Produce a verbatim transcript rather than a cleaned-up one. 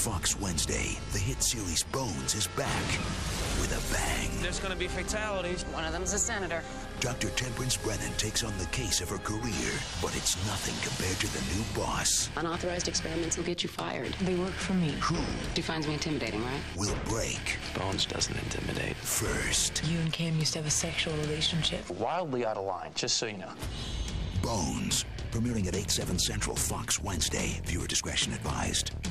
Fox Wednesday, the hit series Bones is back with a bang. There's gonna be fatalities. One of them's a senator. Doctor Temperance Brennan takes on the case of her career, but it's nothing compared to the new boss. Unauthorized experiments will get you fired. They work for me. Who He finds me intimidating, right? will break Bones doesn't intimidate. first? You and Cam used to have a sexual relationship. Wildly out of line, just so you know. Bones, premiering at eight, seven Central Fox Wednesday. Viewer discretion advised.